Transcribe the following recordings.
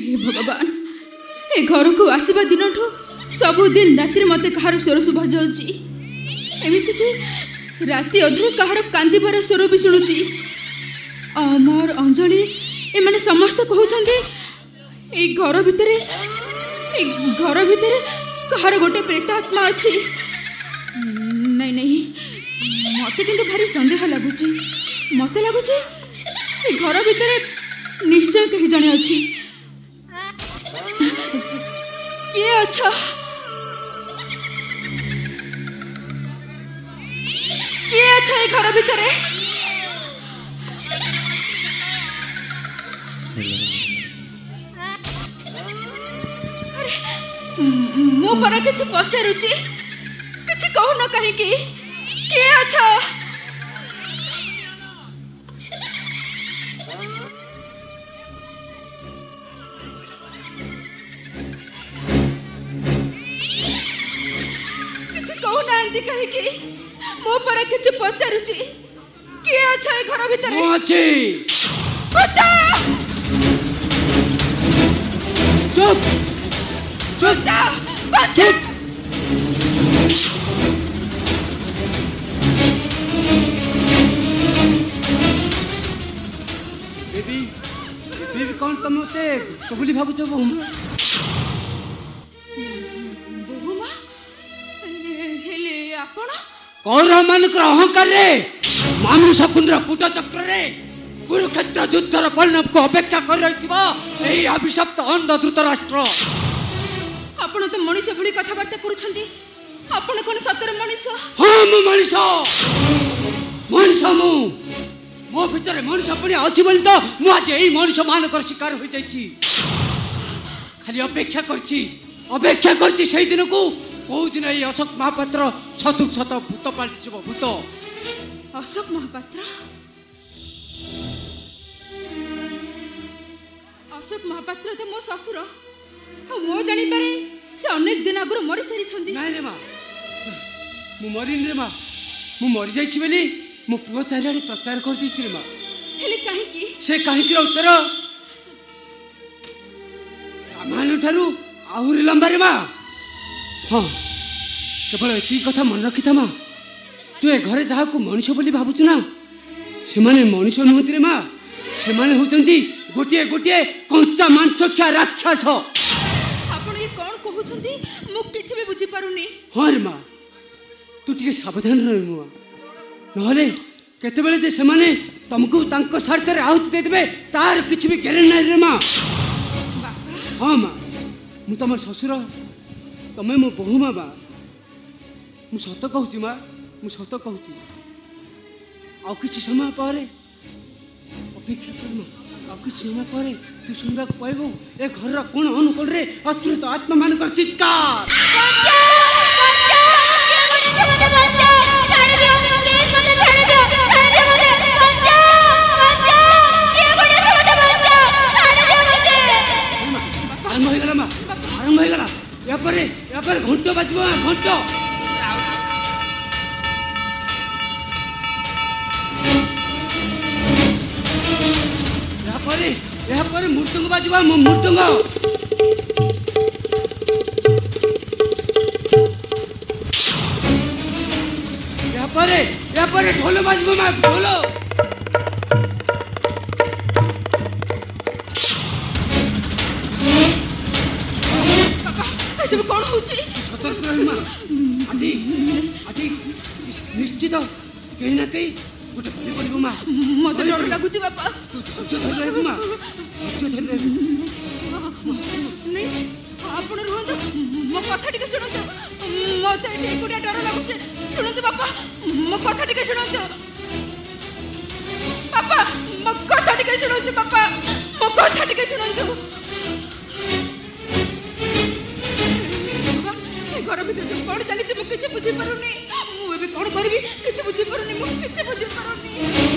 हे भगवान ए घर को आसवा दिन सबुदिन राति मत कहार स्वर शुभा जाऊँगी एमती कि राति अधे कहार कांदीबार स्वर भी शुणुची अमर अंजलि एमाने समस्त कहते घर भितर कहार गोटे प्रेतात्मा अच्छी नहीं नहीं मत कि भारी सन्देह लगुच मत लगुच घर भितर निश्चय कहीं जड़े अच्छी किए अच्छा किए अच्छा ये घर भितर मो पर किसी पचारुची किसी कहून कहीं किए अच्छा किसी कहूना कहीं मो पर किसी पचारुची किए अच्छा ये घर भितर चुप बेबी कौन तुम मते कबुली भाबुछ बहुमा बहुमा हेले आपण कौरव मानकर अहंकार रे मामू शकुंद्र कूट चक्र रे कुरुक्षेत्र युद्धर परिणाम को अपेक्षा कर रही एही अभिशप्त अंध धृतराष्ट्र आपण तो मनीष भली कथबार्ता करूछंती आपण कोन सतर मनीष हां मु मनीष मो भीतर मनीष पुणी अच्छी बोली तो मु आज यही मनीष मानकर शिकार हो जाइछि खाली अपेक्षा करछि सेही दिन को कौ दिन ये अशोक महापात्र सतुक सत भूत पालि भूत अशोक महापात्र तो मो ससुर मो जानी पारे से अनेक दिन आगुर मरी सारी छंदी नहीं रे मां मु मरिन रे मां मु मरि जाइछि बेली मो पुओ चारिआडे प्रचार कर दिछि रे मां हेले काहे की से काहे की उत्तर रामायण ठारू आहुरी लंबा रे मां हां केवल एती कथा मन रखिथा मां तू ए घरे जहा को मनुष्य बोली भाबुछु ना से माने मनुष्य नहुति रे मां से माने होचंती गोटिए गोटिए कंचा मांसख्या राक्षस आपण ये कोन कहउछंती मु किछि भी बुझी पारुनी हां रे मां तू टिके सावधान रह मुआ नहले केते बेले जे से माने तुमको तांको स्वार्थ रे आहुति दे देबे तार किछि भी गारंटी नै रे मां हां मां मु तमर ससुर तमे मो बहु मां बा मु सत कहूची मां मु सत कहूची आ किछि समय पारे अपेक्षा कर मां आ किछि समय पारे तू सुनबा पाइबो ए घर कोन अनुकूल रे अतृत आत्मा मान कर चित्कार आरंभ हो गला या पर घंटो बाजबो घंटो या पर मृदंग बाजबो मृदंग या पर ढोल बाजबो मा ढोल सब कौन होची सतर्क रह मां आजी निश्चित कहीं ना कहीं गोटे बलि पड़िबो मां मते डर लागुची बापा जो धर रहबो मां जो धर रहबो नहीं आपण रुहंतो मो कथा टिके सुनतो मते एठी गुडा डर लागुची सुनतो बापा मो कथा टिके सुनतो बापा मो कथा टिके सुनतो बापा मो कथा टिके सुनतो घर भीतर सब कौन चली मुझे किसी बुझी पारुनी मुझे कौन करी किसी बुझी पारुनी मुझे किसी बुझी पारुनी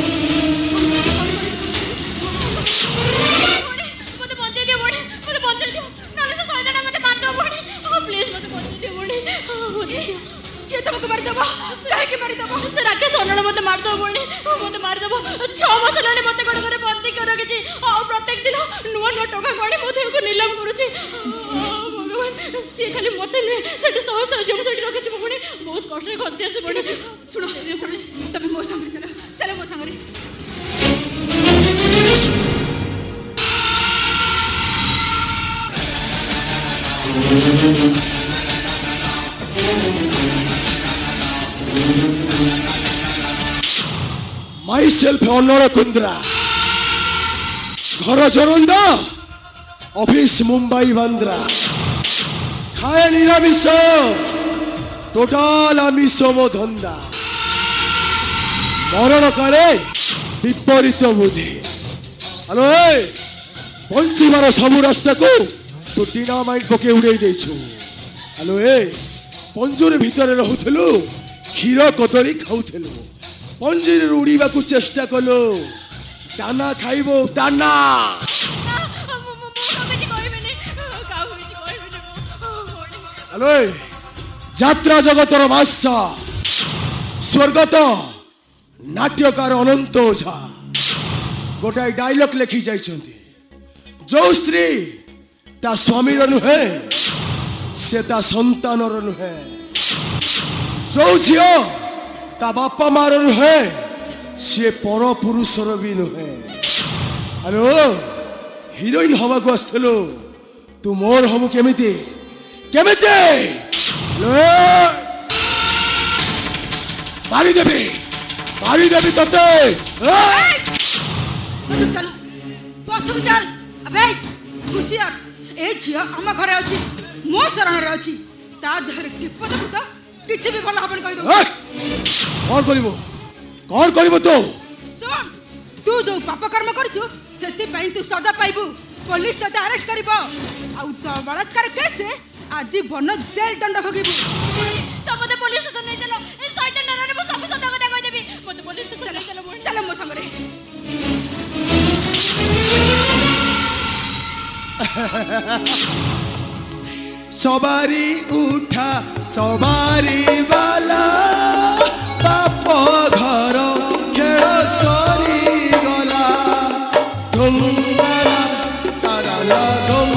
मते बंचे दियो बड़ी मते बंचे दियो नाले तो साइडा मते मार दो बड़ी प्लीज मते बंचे दियो बड़ी के तुमको मार दबो काहे के मार दबो से राकेश सोनल मते मार दो बड़ी मते मार दबो 6 मास लाने मते गोड़ करे बंदी कर रखी आ प्रत्येक प्रतिदिन नुआ नुआ टका आनी मो देह को नीलाम करुचे भगवान सी खाली मत नुहे शह शह जम से रखी मो पुणी बहुत कष्ट खसी आसी पड़े शुण तुम मो संगे चलो चलो मो संगे Myself Honor Kundra Ghara Joronda Office Mumbai Bandra Khaya Niramiso Total Amiso Mo Dhanda Marana Kare Viparita Budhi Hello Panchimara Sabu Rastaku Tu dynamite poke udei dechu Hello Panjore bhitare rahuthelu Khira kotari khauthelu पंजीर उड़ीबा को चेष्टा कलो दाना खाइबो दाना hello यात्रा जगतर बादशा स्वर्गत नाट्यकार Anant Ojha गोटाए dialogue लिखी जाइछन्ति जो स्त्री ता स्वामीर नुहे से ता संतानर नुहे जो झियो ता बापा मार नुहे सी पर पुरुषर भी नुहे हेलो हिरोइन हवा को आसलो तू मोर हबु केमिति केमिति मारी देवी तते चल पछक चल अबे खुशिया ए झियो हम घरे अछि मो शरण रे अछि ता धर टिपद तो किछि भी भला हबन कहि दो कौन करिबो तो सुन तू जो पाप कर्म करछु सेति पई तू सजा पाइबू पुलिस तते अरेस्ट करिबो आ तो बलात्कार केस आज बन जेल दंड भोगिबू तो मते पुलिस तो नै चलो ए शैतान नाने मो सब सदा कथा कहि देबी मते पुलिस तो चलो चलो मो संग रे सवारी उठा सवारी वाला बाप घर खेल सरी गला धुम तारा धुम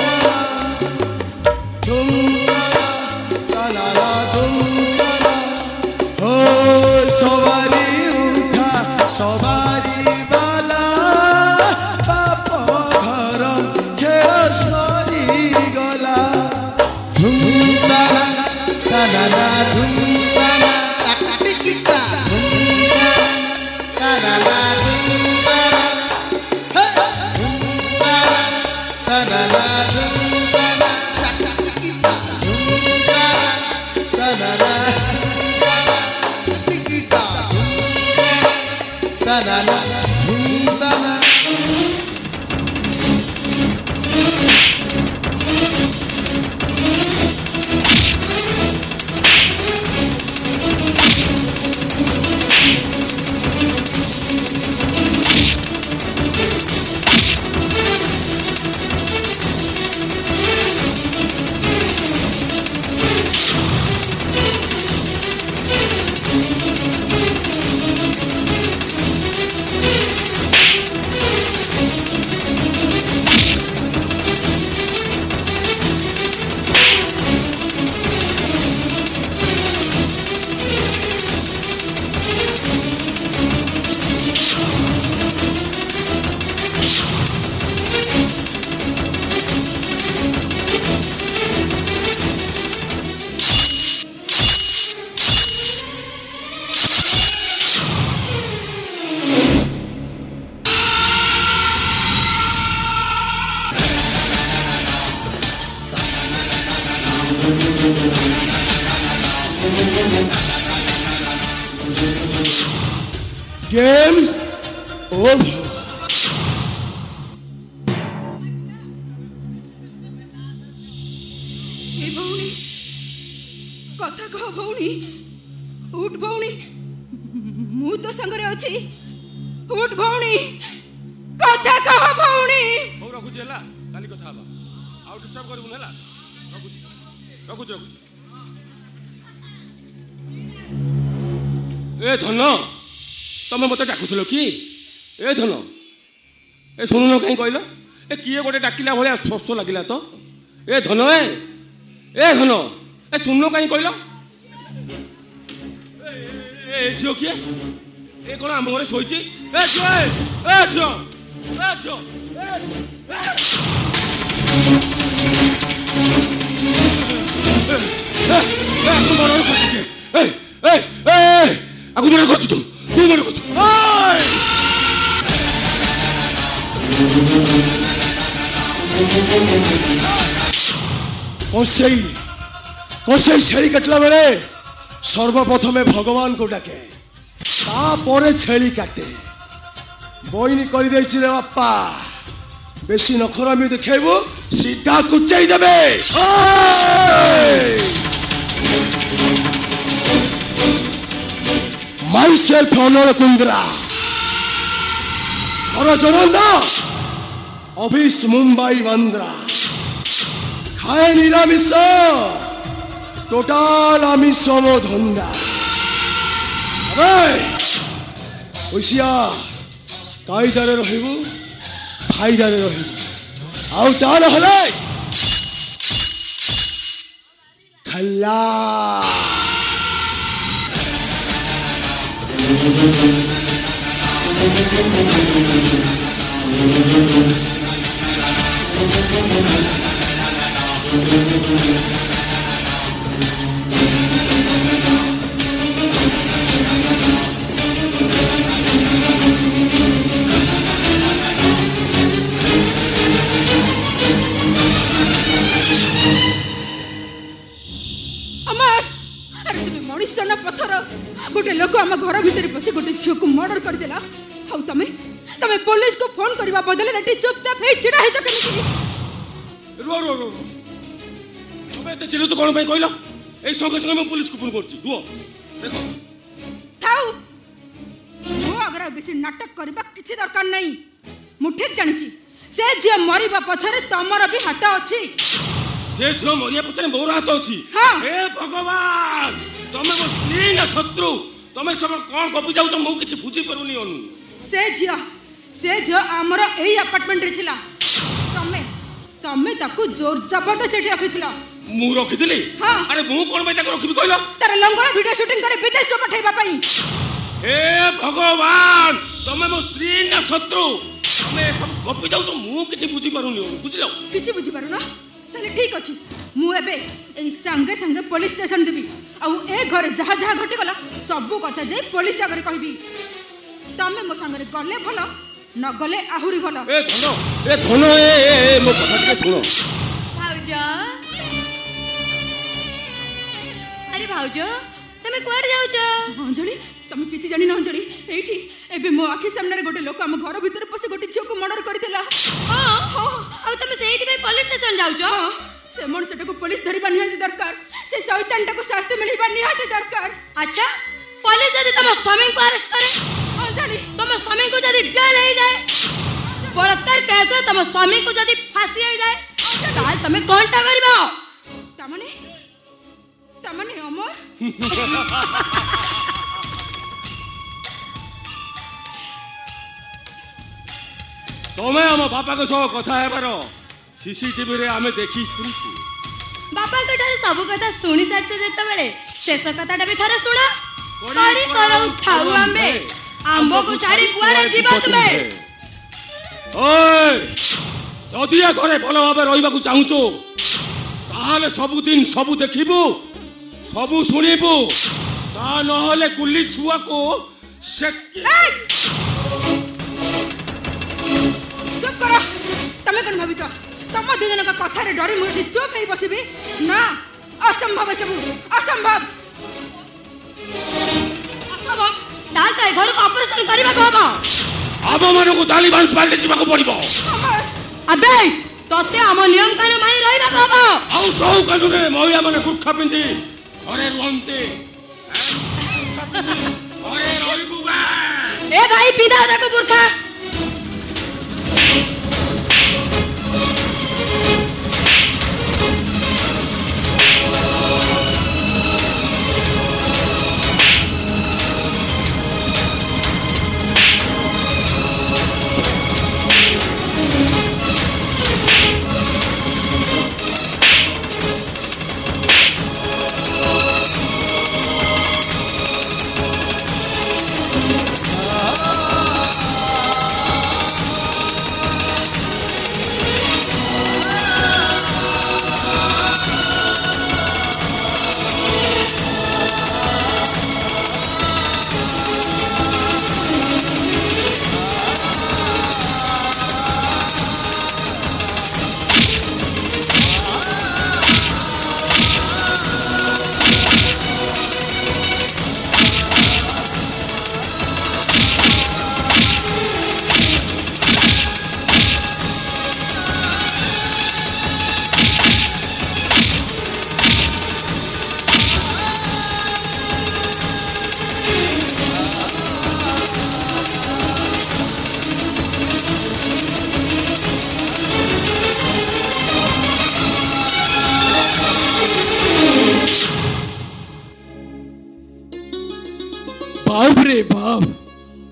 तारा धुम हो सवारी उठा सवारी वाला बाप घर खेल सरी गला धुम तारा धुम Game over. भौनी कथा कह भौनी उठ भौनी मु तो संगरे अछि उठ भौनी कथा कह भौनी हो रखु जेला काली कथा हबा आउ डिस्टर्ब करबु नेला रखु ए धन तमे मते डाकुथलो की ए धन ए सुनुनो कहीं कहलो ए किए गोटे डाकिला भाया शोष लगिला तो ए धन ए सुन कहीं कहल ए झील किए ए कौन आम घरे शोची ए झील छेली काटला बेले सर्वप्रथमे भगवान को डाके तापर छेली काटे बईनी कर रे बापा बेसी नखरामी देखेबू सीधा कुचाई देबे माई सेल्फ ऑनर कुंद्रा और जोरंदा ऑफिस मुंबई बंद्रा खाए निरामिष टोटाल आमिष मो धंदा ओसिया कायदारे रहिबू फायदारे रहिबू आउ ता नहले खल्ला पथर गोटे लोक आम घर भितर पशि गोटे झील को मर्डर करदेला तमें पुलिस को फोन करने बदले चुपचाप छिड़ा रो तुम्हें एत चिल्लुच कौन कहल ए संगे संगे मैं पुलिस को फोन कर देखो थाउ मो अगर बेसी नाटक करबा किछि दरकार नहीं मु ठीक जानिछि से जे मरिबा पछरे तमर भी हाथ अछि से जो मरिया पछरे मोर हाथ अछि हे भगवान तमे मो स्त्री ना शत्रु तमे सब कोन गपि जाउ मु किछि बुझी परुनी अनु से जो हमर एई अपार्टमेंट रे थिला तमे ताकू जोर जबरदस्त सेठी रखिथिला मु रखिथिली अरे मु कोन बे ताकू रखिबी कहलो तार लंगड़ा वीडियो शूटिंग करे विदेश को पठाइबा पई हे भगवान तमे मो स्त्री ना शत्रु तमे सब गपि जाउ मु किछि बुझी परुनी अनु बुझिलो किछि बुझी परुना ताले ठीक अछि मु एबे एई संगे संगे पुलिस स्टेशन देबी आ ए घरे जहा जहा घटी गला सब कथा जे पुलिस आगे कहबी तमे मो संगे गले भलो न गले आहुरी भलो ए धनो ए मो कथा के सुनो भाउजा अरे भाउजा तमे कोड जाउ छ अंजलि तमे किछि जानि न अंजलि एठी एबे मो आखि सामने रे गोटे लोक हम घर भीतर पसे गोटे छियो को मर्डर कर देला हां आ तमे सेही पे पुलिस स्टेशन जाउ छ से मनुष्य को पुलिस धरिबा निहाती दरकार से शैतान को शास्ति मिलिबा निहाती दरकार अच्छा पुलिस यदि तम स्वामी को अरेस्ट करे अंजलि तम स्वामी को यदि जेल हो जाए बलात्कार केस में तम स्वामी को यदि फांसी हो जाए ताल तमे कोनटा करबो तमने अमर तमे हम बापा के सह कथा हेबार सीसीटीवी रे आमे देखि सुनछि बापा के ठारे सब कथा सुनी साच जेते बेले शेष कथाटा भी थारे सुना करी करौ थाउ आमे आंबो को छाड़ी कुआरे जीवा तुमे ओए जदि ए घरे भलो भाबे रहिबा को चाहूचो ताहाले सब दिन सब देखिबो सब सुनिबो ता न होले कुल्ली छुआ को से चुप करो तमे कन भाबितो तम दुजन का कथा रे डरी मुठी चुप हे बसिबी ना असंभव सब असंभव ताल ताई घर को ऑपरेशन करबा को हबो अब मन को तालिबान पाले जीवा को पड़िबो अबे तते हम नियम कानून मानि रहिबा को हबो आउ सौ कानून रे महिला माने गुरखा पिंदी अरे रोंते अरे रोइबू बा ए भाई पिदा दा को बुरखा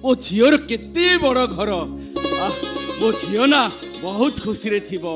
मो झीर केते बड़ घर मो झील ना बहुत खुशी रे थिबो।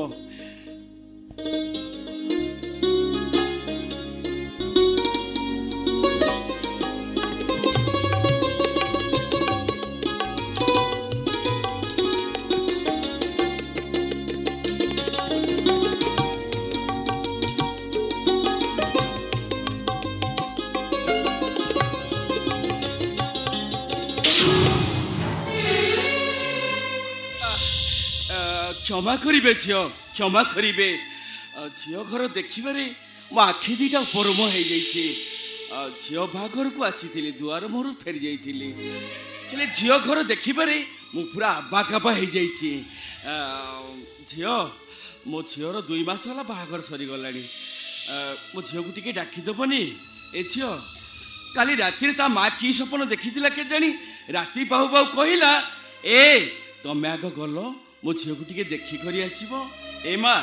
क्षमा करिबे झियो क्षमा करिबे झियो घर देखिबारे मो आखि दीटा परम हो जाइछि। झियो बाघर को आसीथिले दुआर मोर फेरी जाइथिले हेले झियो घर देखिबारे मु पूरा आबाकाबा हो जाइछि। झियो मो झियोर 2 मास होला बाघर सरी गलानी मो झियो को टिके डाकी दबनी। ए झियो काली राती ता माँ की सपन देखिथिला के जानी राती पाहु पाहु कहिला ए तमे आग गलो मो झील को टिके देखी करी आसीबो। ए माँ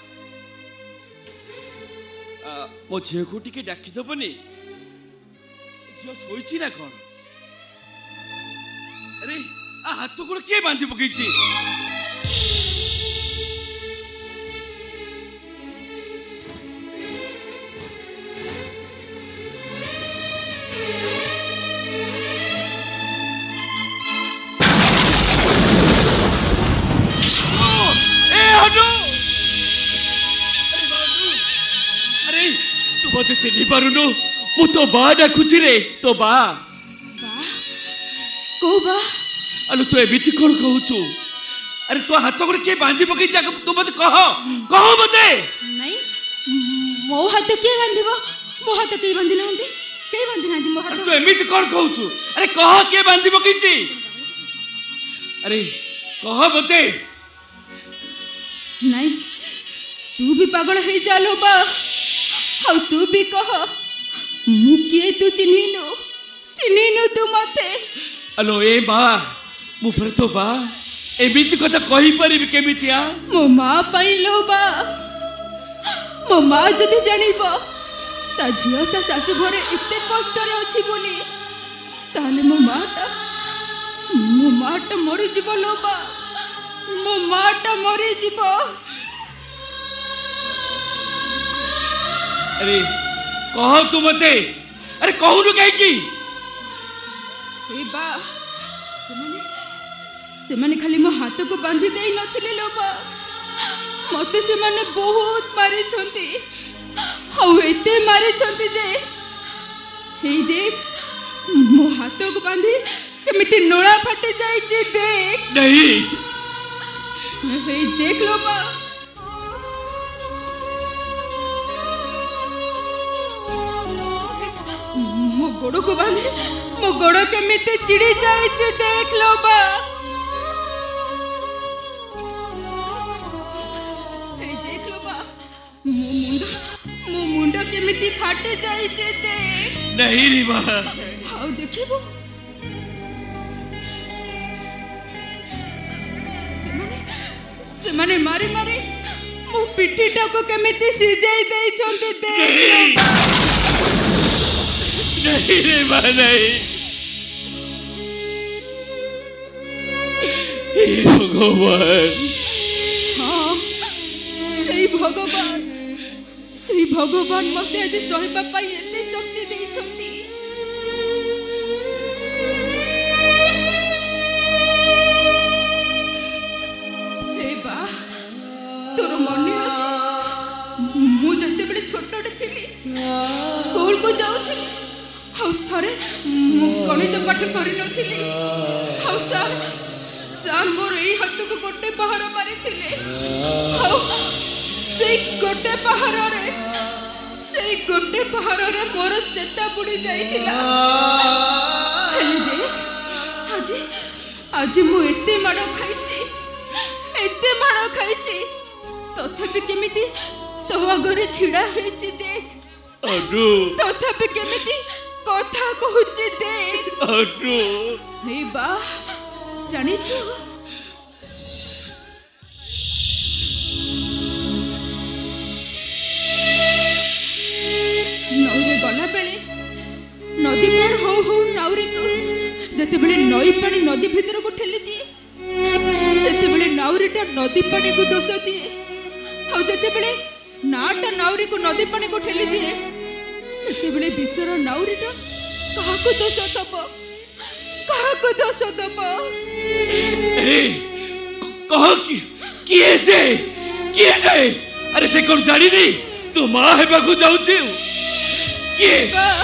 मो झील को टिके डाकी दबनी झील सोईची ना कौन? अरे हाथ को किए बांधी पकईची? मते चिन्ही पारुनो मु तो बा डाकुची रे तो बा को बा अनु तो एबिति कोन कहूचु? अरे तो हाथ को के बांधी पकई जा तू मते कहो मते नहीं मो हाथ के बांधीबो मो हाथ के बांधी नांदी मो हाथ तो एमिति कोन कहूचु? अरे कह के बांधी पकईची? अरे कह मते नहीं तू भी पागल है चालो बा हाउ तू भी कह मु किए तू चिन्हिनु तू मते। अलो ए माँ मु पर तो बा एमिति कथा कहि परिबि केमितिया? मो माँ पाइलो बा मो माँ जदि जानिबो ता झियो ता सासु घरे एते कष्ट रे अछि बोली ताले मो माटा मरि जीवो लो बा मो माटा मरि जीवो। अरे कह तू मते अरे कहूनु कहीं बा से खाली मो हाथ को बांधी दे नथिले लो बा मते से माने बहुत मारी छंती हाउ एते मारी छंती जे हे देख मो हाथ को बांधी केमिति नोळा फाटे जाई जे देख। नहीं हे देख लो बा मो गोड़ को बांधे मो गोड़ केमिति चिड़ी जाई जे देख लो बा। हे देख लो बा मो मुंडा केमिति फाटे जाई जे देख। नहीं रे बा हाउ देखिबो से माने मारी मो पिठीटा को केमिति सिजाई देई छंती देख। नहीं रे बा नहीं हे भगवान। हाँ सही भगवान मते आज सहिबा पाई एते शक्ति देई छंती। हे बा तोर मने अछि मु जते बेले छोटटे थिली स्कूल को जाउथिली हाउस थरे मु गणित पाठ करि नथिली हाउ सर मोर एई हाथ को गोटे पहाड़ मारिथिले हाउ से गोटे पहाड़ रे मोर चेता बुड़ी जाइथिला। हेले देख आज मु एते माड़ खाइछि तथापि केमिति तो आगरे छिड़ा होइछि देख। अनु तथापि केमिति कथा कहूछि देख। अनु हे बा जानिछु नौरे गला बेले नदी पार हो नाउरी को ଯେତେବେଳେ ନଈ ପାଣି ନଦୀ ଭିତରକୁ ଠେଲି ଦିଏ ସେତେବେଳେ ନାଉରୀଟା ନଦୀ ପାଣିକୁ ଦୋଷ ଦିଏ ଆଉ ଯେତେବେଳେ ନାଟା ନାଉରୀକୁ ନଦୀ ପାଣିକୁ ଠେଲି ଦିଏ ସେତେବେଳେ ବିଚରା ନାଉରୀଟା କାହାକୁ ଦୋଷ ଦବ କାହାକୁ ଦୋଷ ଦବ कह किए से अरे से कौन जानी नहीं तू माँ है बाकू जाऊँ किए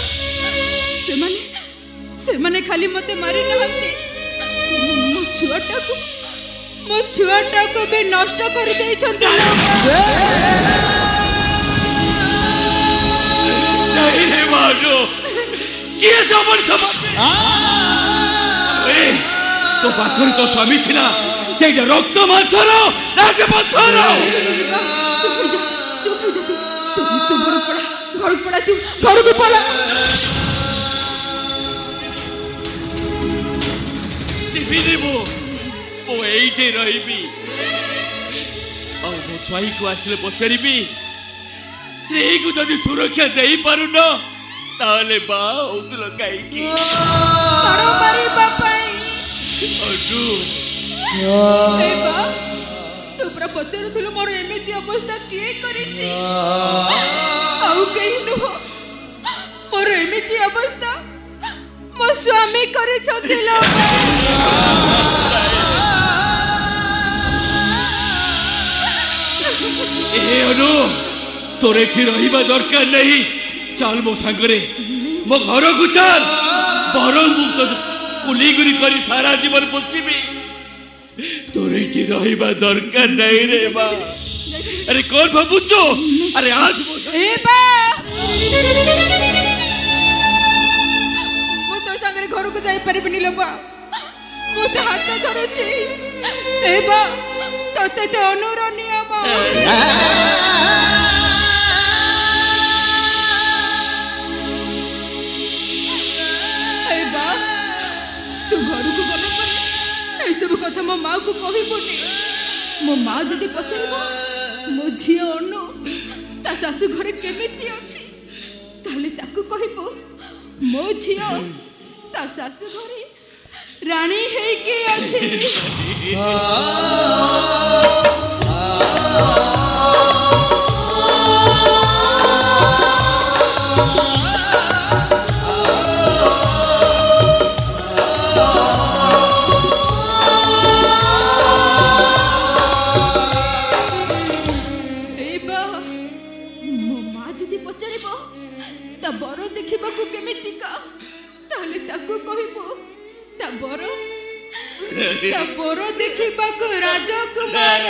सेमाने खाली मते मारी नहंती मो छुआटा को भी नष्ट कर दे छंती नहीं है मानो किए समझ तो पाखर तो स्वामी थिला से रक्त मांसर ना से पत्थर चुप हो जा तू घर पड़ा तू घर को पड़ा सिबिनी मो एइटे रहिबी और मो छुआई को आसले पचारिबी स्त्री को जदि सुरक्षा देई पारु न ताले बा होतल काईकी बारी बापाई अडू ए बा तू पूरा पचारुथिलु मोर एमिति अवस्था किए करिछि आउ केहि नुह मोर एमिति अवस्था मो स्वामी करे छथिलो ए अनु तोरे एठी रहिबा दरकार नहीं चल मो संगरे मो घर को चल बरम तो कुलीगुरी करी सारा जीवन पोछिबी तोरे एठी रहिबा दरकार नहीं रे बा अरे कौन भाबुचो अरे आज ए बा मो तो संगरे घर को जाई परबिनी लो बा मो तो हाथ धरुछि ए बा तते तो अनुरणीय बा तू घर को गला पर ए सब कथा मो माँ को कहबोनी मो माँ जदि पचारबो मो झियो अनु ता सासु घरे केमिति अछि ताले ताकू कहबो मो झियो ता सासु घरे रानी है के अछि बर देखा केमितिका ताले ताकू कहबो ता बर देखा राजकुमार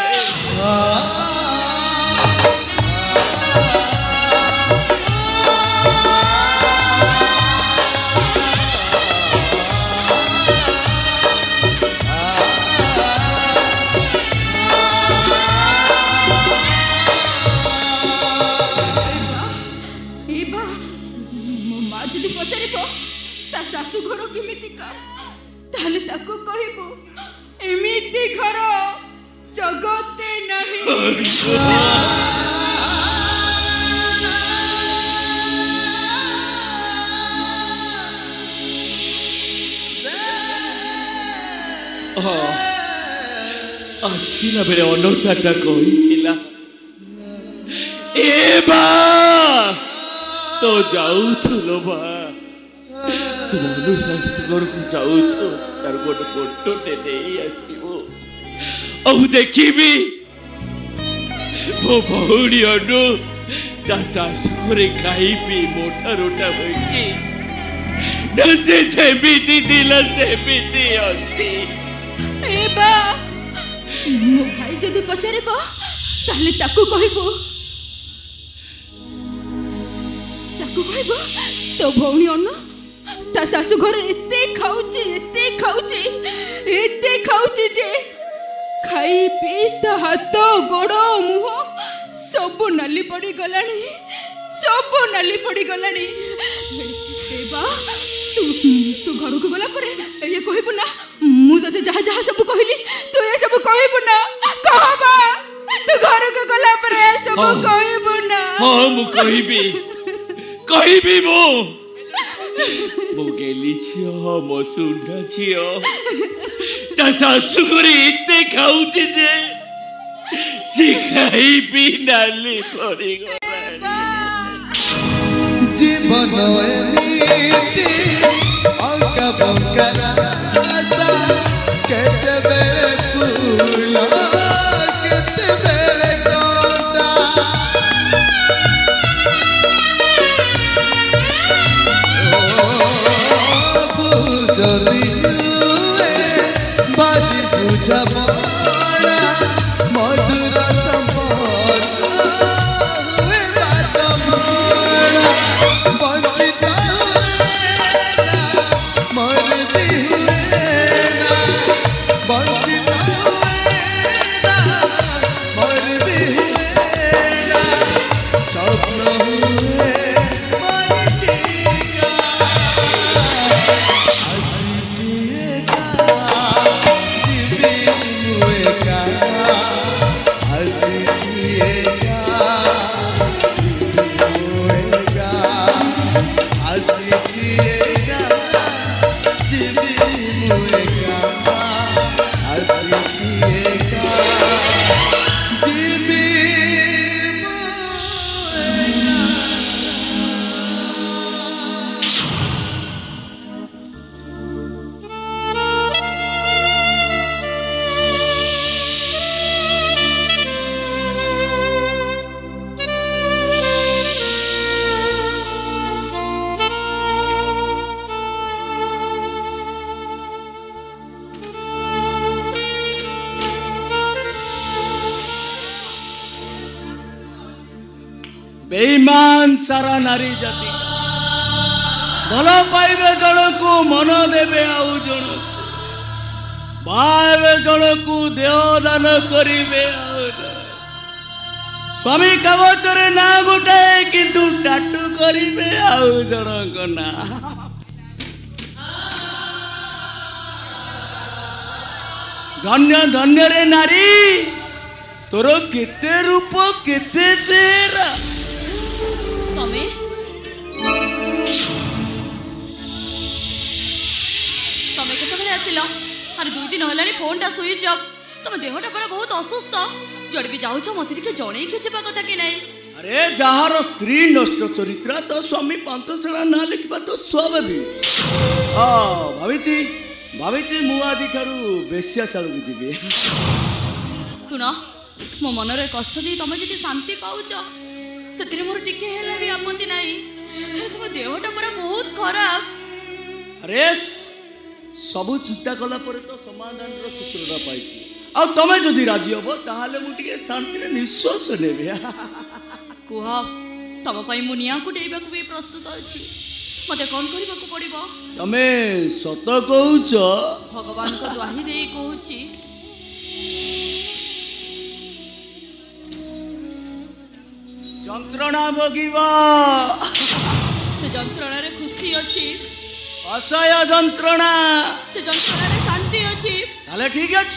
सासु घर केमितिका ताले ताको कहबो एमिति घर जगते नहीं आसिला बेले अनौताटा कहिथिला ए बा तो जाउथुलो बा तुम अनुशासन को जाऊ तार गोटे फोटोटे नहीं आसो अब देखी मो भौणी अनु ता सासु घरे खाई पी मोटा रोटा होइछि से जेमिति दिला सेमिति अछि ए बा मो भाई जदि पचारिबो ताले ताकू कहबो तो भौणी अनु ता सासु घर एते खाउची जे खाई पी ता हाथ गोड़ मुह सब नाली पड़ी गलानी बा तू घर को गला परे ये कहबो ना मु तते जहा जहा सब कहली तू ये सब कहबो ना कहबा तू घर को गला परे सब कहबो ना हां मु कहबी मु मो गेली झियो मो सुंडा झियो ता सासु घरे एते खाउचे जे सिखाई भी नाली पड़ी जीवन एमिति अंका बंका राजा केते बेले फूल केते बेले कांटा जदी हुए बाजी बुझा बड़ा मधुर संपर्क हुए बात मोरा वंचित हुए मर भी हुए वंचित हुए मर भी हुए स्वप्न हुए बेईमान सारा नारी जाति भल पाइबे जन को मन देवे आउ जन भावे जन को देह दान करिवे आउ स्वामी कागज रे ना गुटाए किंतु टाटू करिवे आउ जन को ना धन्य धन्य रे नारी तोर केते रूप केते चेहरा तमे केतबेले आसिल अरे 2 दिन हलानी फोन टा स्विच ऑफ तुम देहटा पर बहुत असुस्थ जड़ भी जाऊ छ मते के जणे के छिपा कथा कि नहीं अरे जहार स्त्री नष्ट चरित्र तो स्वामी पांतसला ना लिखबा तो स्वाभाविक भाविची मु आदि ठारू बेसिया सालू की जीबे सुन मो मन रे कष्ट दी तुम जति शांति पाउछ सतरे मोर टिके हेला भी आपत्ति नाही अरे तुम देहटा पर बहुत खराब अरे सबु चिंता कला पर तो समाधान रो सूत्रटा पाइछि आ तमे जदि राजी हबो ताहाले मु टिके शांति रे निश्वास नेबे कुह तम पई मुनिया को देबा को भी प्रस्तुत अछि मते कोन करबा को पड़िबो तमे सत कहूछ भगवान को द्वाही देई कहूछि जंत्रणा भोगिबा से जंत्रणा रे खुशी अछि असह्य जंत्रणा से जंत्रणा रे शांति अछि ताले ठीक अछि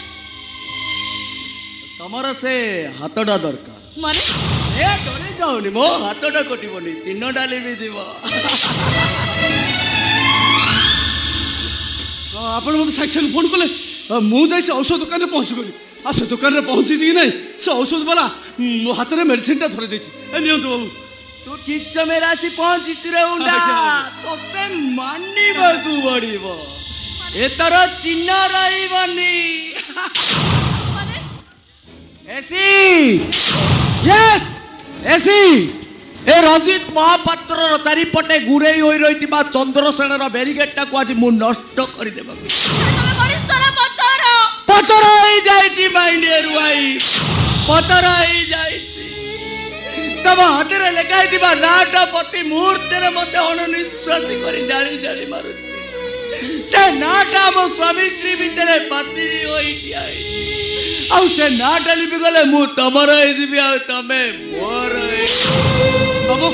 तमर से हातडा दरकार माने ए डरे जाउनी मो हातडा कटिबनी चिन्ह डाली भी दिबो आपण मते साक्षात फोन कले मु जाई से औषध दुकान रे पहुंच गली आ से दुकान रे पहुंची कि नहीं से औषध वाला मो हाथ रे मेडिसिन टा धरे देछि ए नियंतु बाबू तू ठीक समय राशि पहुंची रे उंडा तोते माननी बाकू बड़ीबो एतर चिन्ह रहिबनी एसी यस एसी ए रंजित महापात्र चारिपटे गुड़े होई रहितिबा चंद्रसेन रो बैरिकेड टा को आज मु नष्ट करि देबा पतर होई जाइछि माइंडियर वाइफ पतर होई जाइछि तब हाथ रे लेखाई दिबा नाटा प्रति मुहूर्त रे मते अननिश्वासी करी जाली जाली मारुछि से नाटा मो स्वामी स्त्री भितरे पातिरी होई आई आ से नाटा लिपि गले मु तमर होई जिबि आ तमे मोर बाबू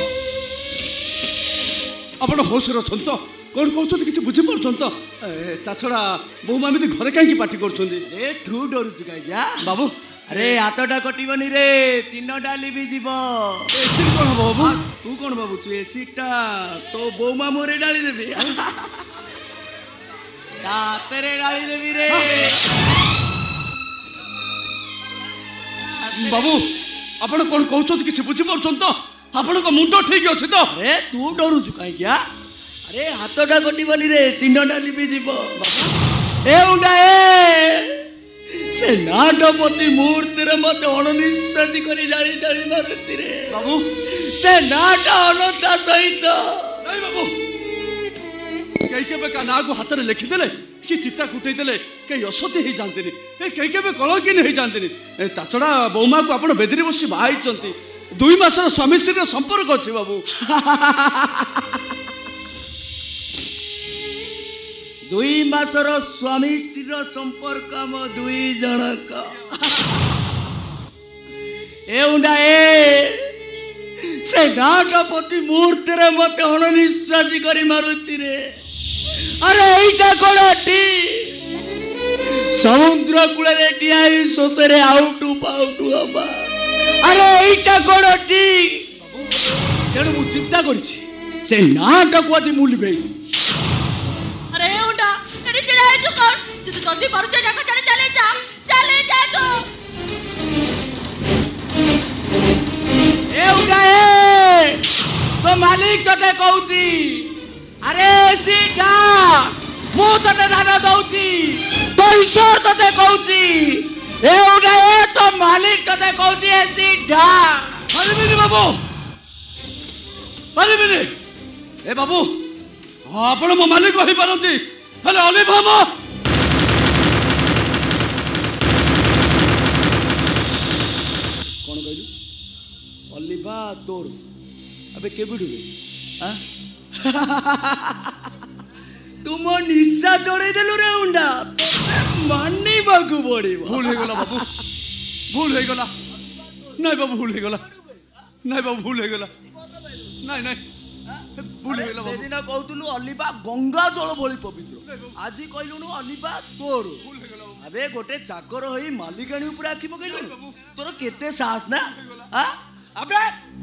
आपण होश रे छंत कोन कहउछ किछ बुझि परछंत ता छडा बहु मामिति घरे काहे की पार्टी करछंदी ए तू डरुछु काया बाबू अरे हातटा कटिबनी रे चिन्ह डाली भी जीव कौन बाबू तू कौन बाबू तू एसीटा तो बोमा मोरे डाली देबी तेरे डाली देबी रे बाबू आपण कौन कहउछत किछि बुझि परछन तो आपण को मुंडो ठीक अछि तो अरे तू डरू छु काई क्या अरे हाथटा कटिबनी रे चिन्हटा लिपि जीव ए उंडा ए से नाटपति मुहूर्ते मत अणनिश्वासी करी जाली जाली मारुछि रे बाबू से नाट अनता सहित नहीं बाबू कई के का ना को हाथ रे लिखि देले कि चिता कुटै देले कई असती ही जानतेनी कई के कलंकिन ही जानतेनी ताछड़ा बौमा को आपण बेदरी बसी बाई चंती 2 मासर स्वामी स्त्री संपर्क अछि बाबू 2 मासर स्वामी स्त्री संपर्क हम 2 जनक ए उंडा ए से नाटपति मुहूर्ते मत अणनिश्वासी करी मारुछि रे अरे एटा कोडटी समुद्र कूले टियाई सोसरे आउटू पाउटू हबा अरे एटा कोडटी तेणु मु चिंता करछि से नाटक को आज मुलिबे अरे उंडा तेरी चिड़ाए जो कौन तू तो जल्दी मारू जा जाकर चले जा तू ए उंडा ए तो मालिक तते कहउची अरे सीधा मु तते दाना दउची तो ईश्वर तते कहउची ए उंडा ए तो मालिक तते कहउची ए सीधा हरिबिनी बाबू हरिबिनी ए बाबू आपण मो मालिक कहि पारंती हेले अलिभ हम कौन कहलु अलिभा तोर अबे के बिडुबे हां तुम निशा चढ़े देलु रे उंडा मानी बागु बड़ी भूल हो गला बाबू भूल हो गला नहीं बाबू भूल हो गला नहीं बाबू भूल हो गला नहीं नहीं भूल हो गला सेदिन कहतुलु अलिभा गंगा जल भली पवित्र आज कहलुनु अलिभा तोर अबे गोटे चाकर होई मालिकाणी ऊपर आखि पकैलु तोर केते साहस ना हां अबे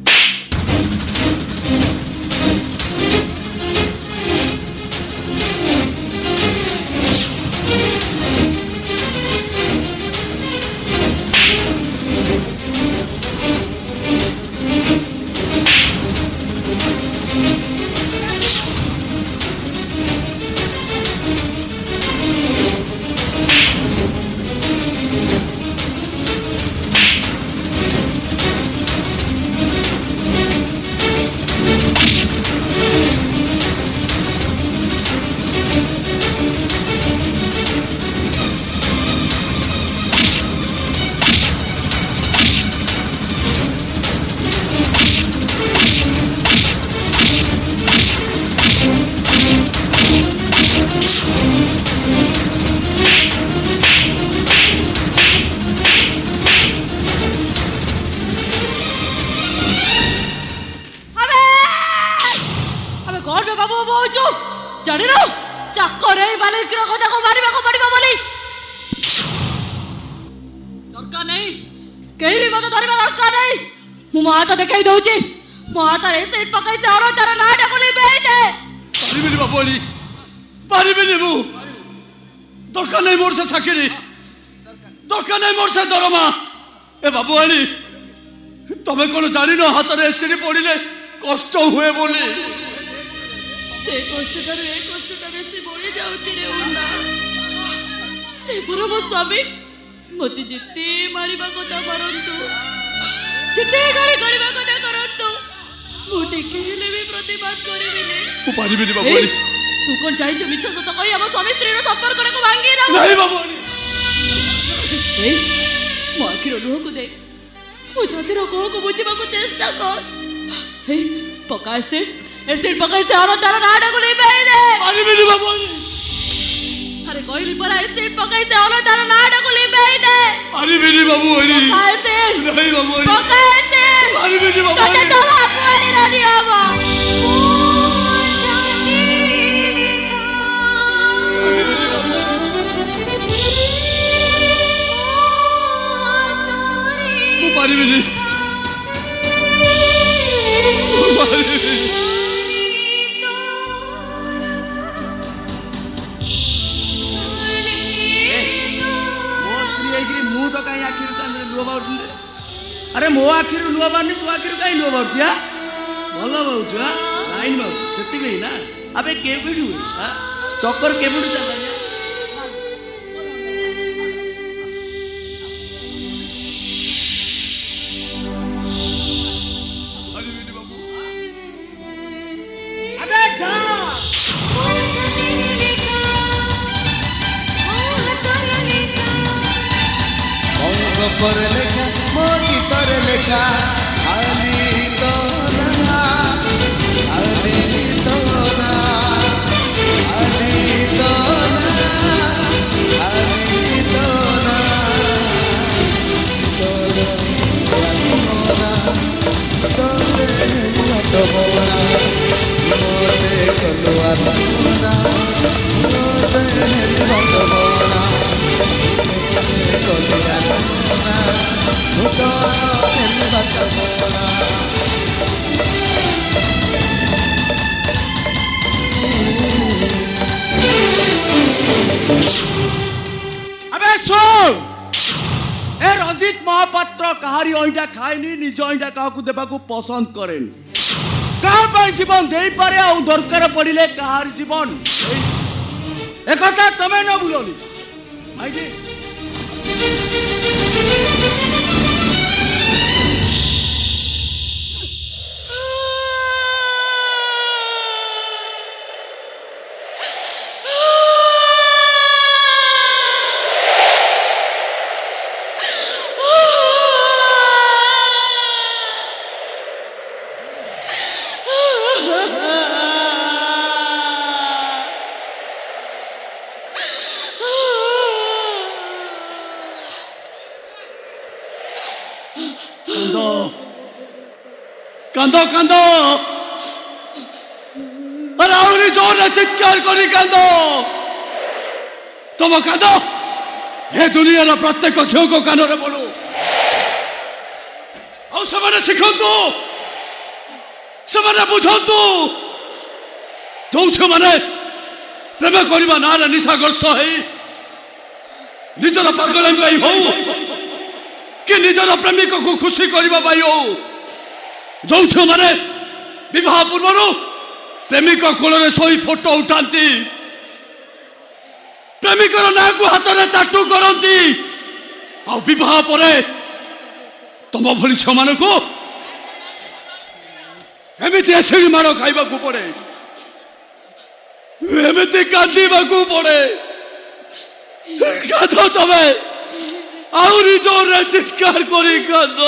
हाथ देखाई दउची मो हाथ रे से पकई से और तार नाटा को ले बेटे पारिबिनी बाबूली पारिबिनी मु दरकार नहीं मोर से साकिरी दरकार नहीं मोर से दरमा ए बाबूली तमे कोन जानि न हाथ रे सिरी पड़िले कष्ट हुए बोली से कष्ट बेसी बोली जाउची रे उन्ना से पुरो मो स्वामी मते जिते मारिबा कथा करंतु जिते गाली करबा कथा करंतु मु टिके हेले भी प्रतिबाद करिबिनी मु पारिबिनी बाबूली तू कोन चाहि छ मिछ सत कहि हम स्वामी स्त्री रो संपर्क को भांगी ना नहीं बाबूली ए मो आखिर लोह को दे मो जातिर को बुझिबा को चेष्टा कर हे पकाए से एसिड पकाए से और तार नाडा को ले बेई दे पारिबिनी बाबूली अरे कोइली पर एसिड पकाए से और तार नाडा को ले बेई दे पारिबिनी बाबूली पकाए से नहीं बाबूली पकाए से पारिबिनी बाबूली तो बाबूली रानी आवा पारिबिनी अरे मो आखिर लुह बानी तू आखिर कहीं लुह बाबू भल बाबू लाइन बाबू से ना अबे केबुडू चक्कर केबुडू चला पर लेखा मोती पर लेखा खाली तोला खाली तोला खाली तोला खाली तोला तोला तोले तोला मोते कलुआ तोला मोते तोला अबे सुन ए रंजित महापात्र कहारी अईटा खाएनी निज अईटा काहाकू देबाकू पसंद करेन कहाँ पर जीवन दे पारे आ दरकार पड़िले कहार जीवन एक कथा तमे न भूलोनी आइए कांदो कांदो अरे आउरी जोर से चित्कार करी कांदो तुम कांदो हे दुनिया रा प्रत्येक झियो को कान रे बोलो औ समाने शिखंतु समाने बुझंतु जो झियो माने प्रेम करिबा ना रे निशाग्रस्त है निजर पागल भाई हो कि निजर प्रेमिक को खुशी करिबा भाई हो जो झियो माने विवाह पूर्व प्रेमिक कोल शोई फोटो उठाती प्रेमिकर ना को हाथ में टाटू करती आवाह पर तुम भली झील मान को एमती एसिड माड़ खाइबा पड़े एमती कांदा पड़े कांद तमे आहरी जोर चित्कार करी कांद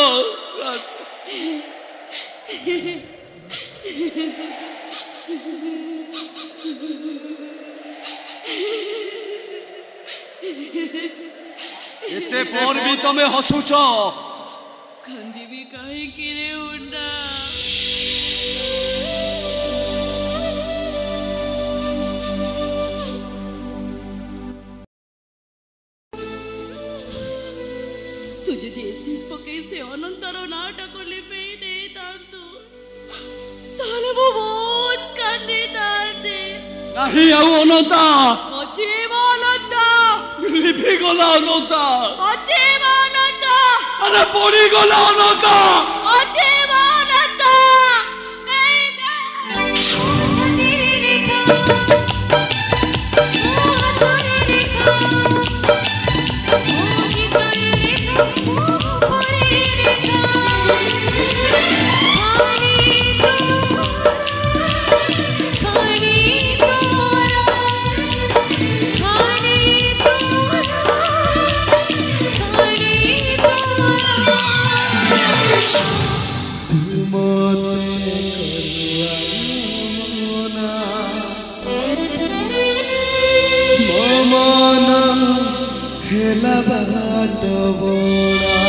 एते पर भी तमे हसुच खंदी भी कहीं किरे उन्ना तुझे देसी पके से अनंतर नाटक लिपे दे तांतु ताले वो बहुत कांदी तांते नहीं आउ अनंता अच्छी अनंता लिपि गला अनंता अच्छी अनंता अरे पड़ी गला अनंता अच्छी अनंता हेला बाट बोड़ा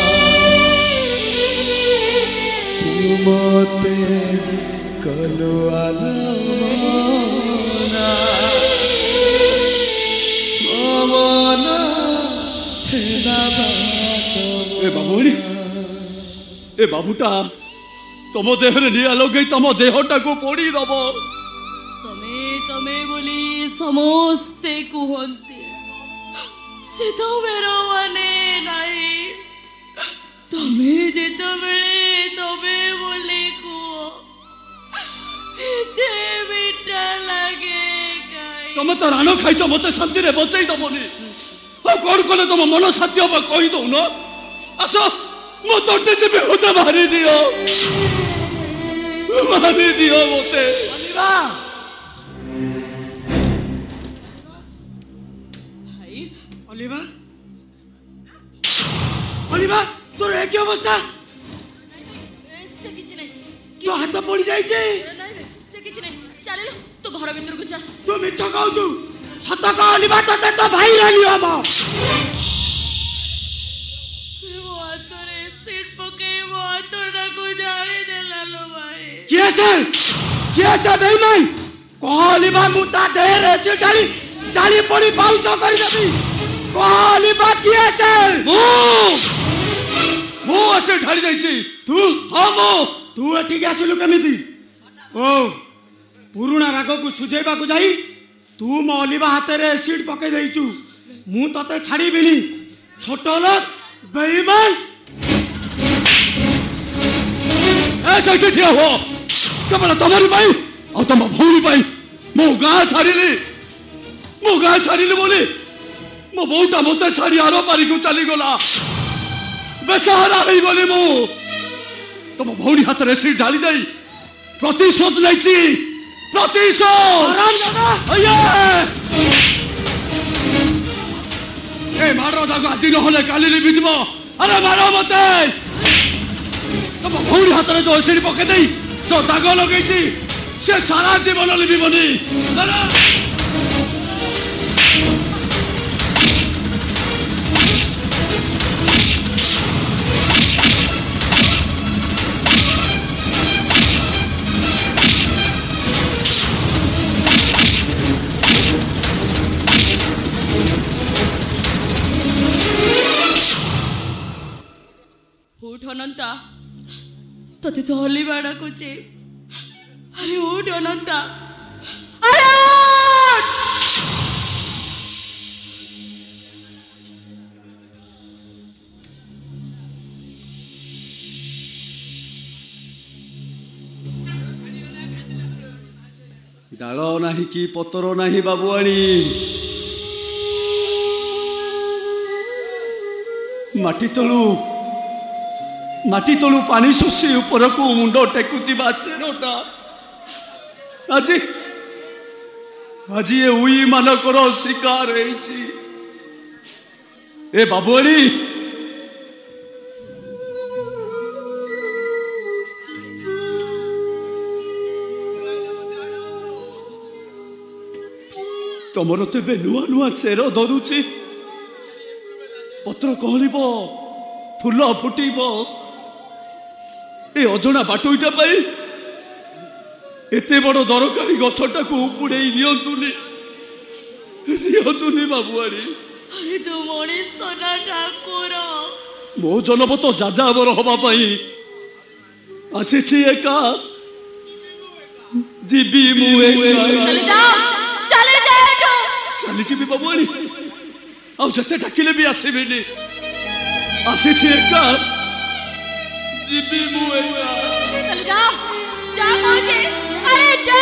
तू मते कलुआला मना हेला बाट ए बाबूनी ए बाबूटा तुम देह निया लगे तुम देहटा को पोड़ी दब तमे तमे बोली समस्ते कुहंती से तो मेरो मने नहीं तमे जेतबेले तमे बोले को एते मिठा लागे काई तमे तो रानो खाइछ मते शांति रे बचाई दबनी आ कोन कोले तुम मन शांति अब कहि दउ न आसो मो तोटे जेबे होता मारी दियो मते अलिबा भाई अलिबा अलिबा तोर एक अवस्था से किछ नै तो हाथ पड़ी जाई छे से किछ नै चले तो घर भीतर को जा तू मिछ कहू सत कह अलिबा तते तो भाई रानी हबो मोतरे सीट पके मोतरा को जाने देला लो भाई किए से बेईमान कह अलिबा मुता देर से डाली पड़ी पाउस कर देबी कह अलिबा किए से मो असे ढाली जाइछि तू हां मो तू एठी आसिलु केमिति ओ पुरुणा राग को सुझेबा को जाई तू मो अलिबा हाथ रे एसिड पके देइचु मु तते छाड़ीबिनी छोट लोक बेईमान ऐसा ठिया हो केवल तुम्हारी पाई और तुम भौणी पाई मो गाँ छाड़िली बोली मो बौटा मत छाड़ी आरो पारी को चली गला बेसहारा हो गली मु तुम भौणी हाथ रे सी ढाली दे प्रतिशोध नहीं प्रतिशोध ए मारो जाको आज नहले काली लिबिजब अरे मारो मते तुम भौणी हाथ रे जो एसिड पके दे जो दाग लगे से सारा जीवन लिबिबनी उठ अनंता तते तो हली बाड़ा कुचे अरे उठ अनंता अरे उठ डाल नहीं कि पतर नहीं बाबुआणी माटी तलू पानी शोषी ऊपर को मुंड टेकुवा चेरटा आज आज ये उई मानकर शिकार ए बाबुआणी तुमर तेबे नुआ नुआ चेर धरुची पत्र कहलिब फूल फुटब ए अजणा बाटोईटा पाई एते बड़ दरकारी गछटा को उपुड़े दियंतुनी बाबुआणी अरे तू मनीष ना ठाकुर मो जनपत जाजावर हवा पाई आसीछि एका जीबी मु चले जा एठो चली जीबी बाबुआणी आउ जते डाकिले भी आसीबिनी आसीछि एका जीबी मु एका चले जा कहजे अरे जा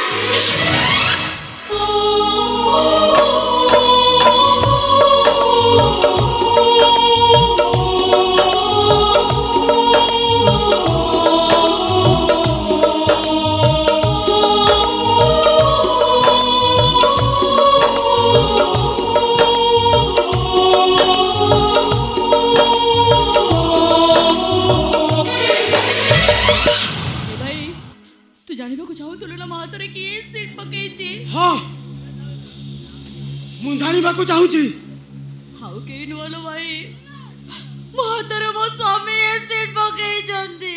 जानवाक चाहूँगी हाउ के नुआलो भाई महतर मो स्वामी एसिड पकई जंदी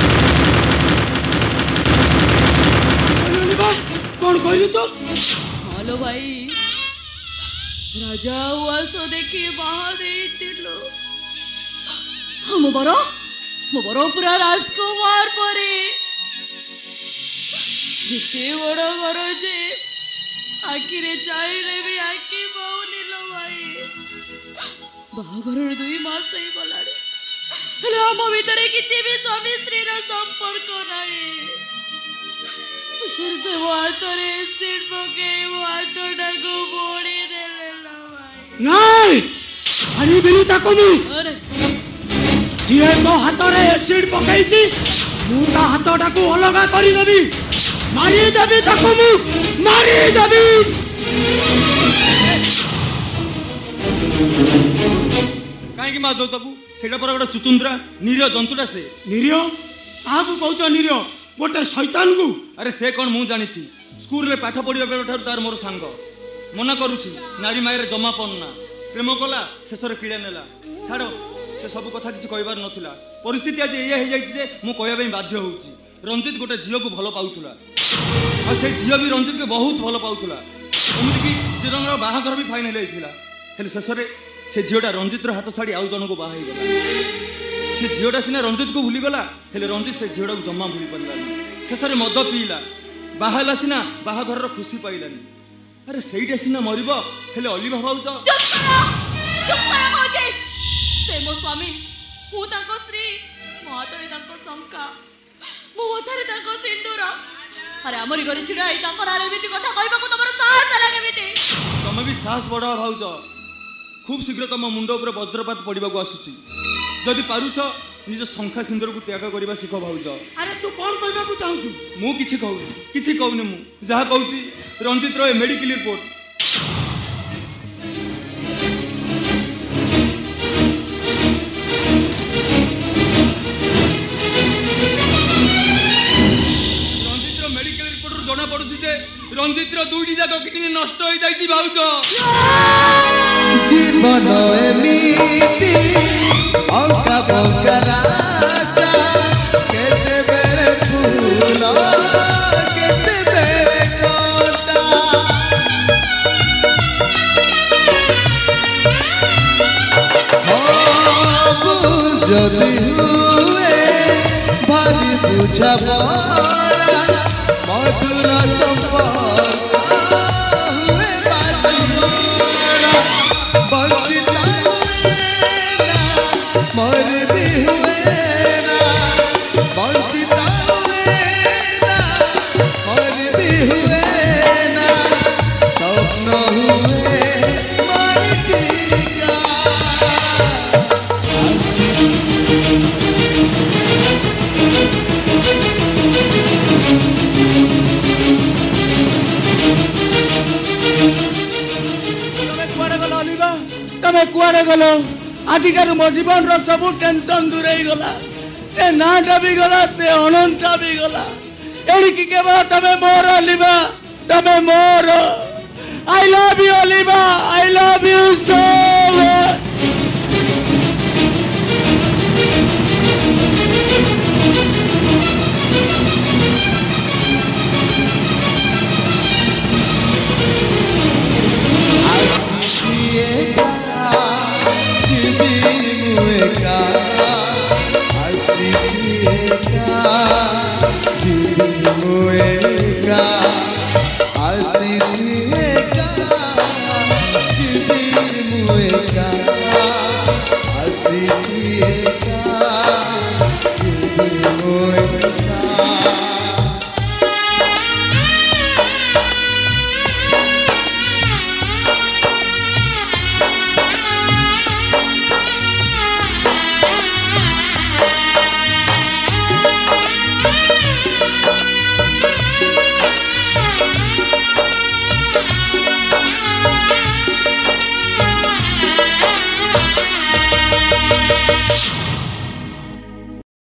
कौन कहलु तो हेलो भाई राजा उआसो देखी बाहा देइतिलो मो बरो पूरा राजकुमार परे जिते बड़ घर जे आखिरे चाहिले भी आखि पाउनी लो भाई बाहाघर 2 मास ही गलाड़ी ହେଲେ ଆମ ଭିତରେ କିଛି ବି ସ୍ୱାମୀ ସ୍ତ୍ରୀର ସମ୍ପର୍କ ନାହିଁ। ସେ ମୋ ହାତରେ ଏସିଡ୍ ପକେଇ ମୋ ହାତଟାକୁ ପୋଡ଼ି ଦେଲେ ନା ଭାଇ। ନାଇଁ ଛାଡ଼ିବିନି ତାକୁ ମୁଁ। ଯିଏ ମୋ ହାତରେ ଏସିଡ୍ ପକେଇଛି ମୁଁ ତା ହାତଟାକୁ ଅଲଗା କରିଦେବି, ମାରିଦେବି ତାକୁ, ମୁଁ ମାରିଦେବି। କାହିଁକି ମାରିଦେବ ତାକୁ? ସେଇଟା ପରା ଗୋଟେ ଚୁଚୁନ୍ଦ୍ରା ନିରୀହ ଜନ୍ତୁଟା। ସେ ନିରୀହ? କାହାକୁ କହୁଛ ନିରୀହ? ଗୋଟେ ଶୈତାନକୁ? ଆରେ ସେ କ'ଣ ମୁଁ ଜାଣିଛି? ସ୍କୁଲରେ ପାଠ ପଢ଼ିବା ବେଳଠାରୁ ତାର ମୋର ସାଙ୍ଗ। ମନା କରୁଛି ନାରୀ ମାୟରେ ଜମା ପଡ଼ନା। ପ୍ରେମ କଲା, ଶେଷରେ କିଳା ନେଲା। ଛାଡ଼, ସେ ସବୁ କଥା କିଛି କହିବାର ନଥିଲା। ପରିସ୍ଥିତି ଆଜି ଏଇଆ ହେଇଯାଇଛି ଯେ ମୁଁ କହିବା ପାଇଁ ବାଧ୍ୟ ହେଉଛି। ରଞ୍ଜିତ ଗୋଟେ ଝିଅକୁ ଭଲ ପାଉଥିଲା, ଆଉ ସେ ଝିଅ ବି ରଞ୍ଜିତକୁ ବହୁତ ଭଲ ପାଉଥିଲା। ଏମିତିକି ଚିରଙ୍ଗର ବାହାଘର ବି ଫାଇନାଲ ହେଇଥିଲା। ହେଲେ ଶେଷରେ ସେ ଝିଅଟା ରଞ୍ଜିତର ହାତ ଛାଡ଼ି ଆଉ ଜଣକୁ ବାହା ହେଇଗଲା। ସେ ଝିଅଟା ସିନା ରଞ୍ଜିତକୁ ଭୁଲିଗଲା, ହେଲେ ରଞ୍ଜିତ ସେ ଝିଅଟାକୁ ଜମା ଭୁଲି ପାରିଲାନି। ଶେଷରେ ମଦ ପିଇଲା, ବାହା ହେଲା ସିନା ବାହାଘରର ଖୁସି ପାଇଲାନି। ଆରେ ସେଇଟା ସିନା ମରିବ, ହେଲେ ଅଲିଭା ଭାଉଜ ସେ ମୋ ସ୍ୱାମୀ, ମୁଁ ତାଙ୍କ ସ୍ତ୍ରୀ। ମୋ ହାତରେ ତାଙ୍କ ଶଙ୍ଖା, ମୋ ମଥାରେ ତାଙ୍କ ସିନ୍ଦୁର। ଆରେ ଆମରି ଘରେ ଛିଡ଼ା ହେଇ ତାଙ୍କ ନାଁରେ ଏମିତି କଥା କହିବାକୁ ତମର ସାହସ ହେଲା କେମିତି? ତମେ ବି ସାହସ ବଢ଼ାଅ ଭାଉଜ। ଖୁବ୍ ଶୀଘ୍ର ତମ ମୁଣ୍ଡ ଉପରେ ବଜ୍ରପାତ ପଡ଼ିବାକୁ ଆସୁଛି। ଯଦି ପାରୁଛ ନିଜ ଶଙ୍ଖା ସିନ୍ଦୁରକୁ ତ୍ୟାଗ କରିବା ଶିଖ ଭାଉଜ। ଆରେ ତୁ କ'ଣ କହିବାକୁ ଚାହୁଁଛୁ? ମୁଁ କିଛି କହୁନି। ମୁଁ ଯାହା କହୁଛି ରଞ୍ଜିତର ଏ ମେଡିକାଲ ରିପୋର୍ଟ। ରଞ୍ଜିତର ମେଡିକାଲ ରିପୋର୍ଟରୁ ଜଣା ପଡୁଛି ଯେ ରଞ୍ଜିତର 2ଟି ଯାକ କିଡନୀ ନଷ୍ଟ ହୋଇଯାଇଛି ଭାଉଜ। জীবন এমিতি অঙ্কা বঙ্কা রাজা কেতেবেলে ফুল কেতেবেলে কটা যদি হুয়ে ভারি বুঝা বড়া মধুর সম্পর্ক হুয়ে বাজি बंचिता मर भी हुए ना, बंचिता मर भी हुए ना, स्वप्न हुए मरीचिका। तमे कुआड़े गल? आजिकार मो जीवन सब टेंशन दूरे गला। से नाटा भी गला, से अनंता भी गला। एणिकी केवल तमे मोर अलिभा, तमे मोर। I love you Alibha, I love you so much. I